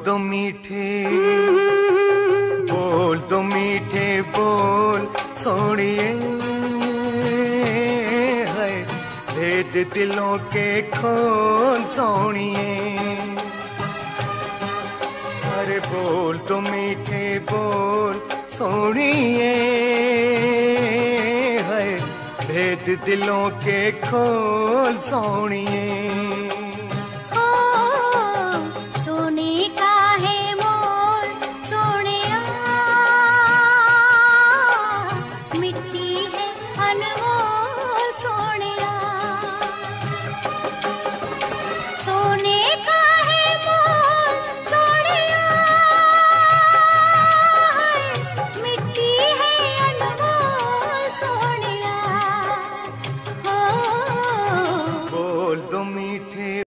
दो मीठे, बोल दो मीठे बोल सोनिए, है भेद दिलों के खोल सोनिए। अरे बोल दो मीठे बोल सोनिए, है भेद दिलों के खोल सोनिए।